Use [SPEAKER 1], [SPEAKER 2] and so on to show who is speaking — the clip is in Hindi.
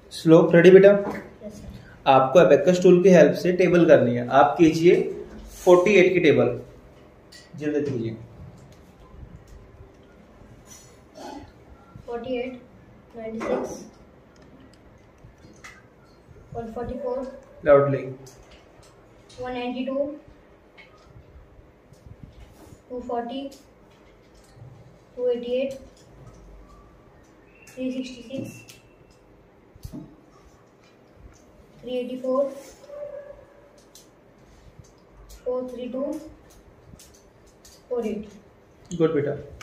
[SPEAKER 1] स्लोप रेडी बेटा?
[SPEAKER 2] Yes sir.
[SPEAKER 1] आपको अबेकस टूल की हेल्प से टेबल करनी है। आप कीजिए 48 की टेबल, जल्दी कीजिए।
[SPEAKER 2] 48, 96, 144,
[SPEAKER 1] लाउडली।
[SPEAKER 2] 192, 240, 288, 366, 384, 432, 480।
[SPEAKER 1] गुड बेटा।